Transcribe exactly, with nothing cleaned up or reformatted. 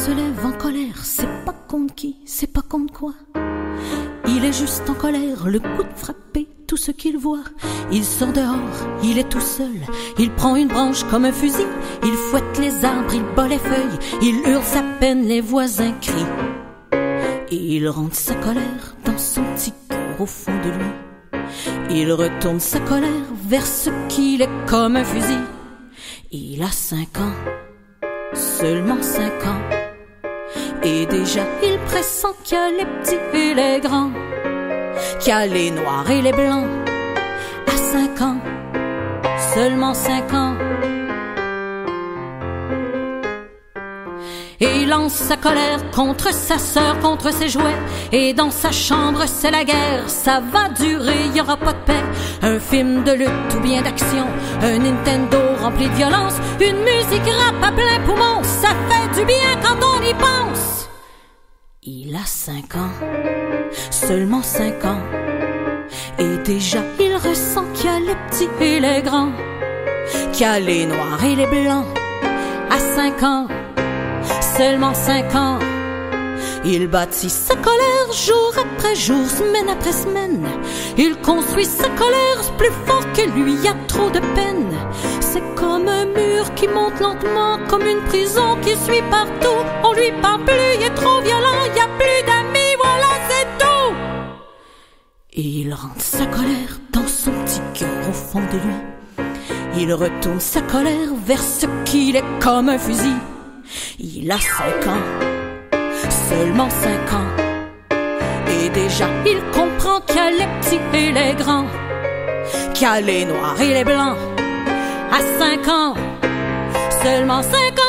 se lève en colère, c'est pas contre qui, c'est pas contre quoi. Il est juste en colère, le coup de frapper tout ce qu'il voit. Il sort dehors, il est tout seul, il prend une branche comme un fusil, il fouette les arbres, il bat les feuilles, il hurle sa peine, les voisins crient. Et il rentre sa colère dans son petit cœur au fond de lui. Il retourne sa colère vers ce qu'il est comme un fusil. Il a cinq ans, seulement cinq ans, et déjà il pressent qu'il y a les petits et les grands, qu'il y a les noirs et les blancs. À cinq ans, seulement cinq ans, et il lance sa colère contre sa sœur, contre ses jouets. Et dans sa chambre c'est la guerre, ça va durer, y aura pas de paix. Un film de lutte ou bien d'action, un Nintendo rempli de violence, une musique rap à plein poumon, ça fait du bien quand on y pense. Il a cinq ans, seulement cinq ans, et déjà il ressent qu'il y a les petits et les grands, qu'il y a les noirs et les blancs. À cinq ans, seulement cinq ans, il bâtit sa colère jour après jour, semaine après semaine. Il construit sa colère plus fort que lui, y a trop de peine. C'est comme un mur qui monte lentement, comme une prison qui suit partout. On lui parle plus, il est trop violent, y a plus d'amis, voilà c'est tout. Et il rentre sa colère dans son petit cœur au fond de lui. Il retourne sa colère vers ce qu'il est comme un fusil. Il a cinq ans, seulement cinq ans, et déjà il comprend qu'il y a les petits et les grands, qu'il y a les noirs et les blancs. À cinq ans, seulement cinq ans.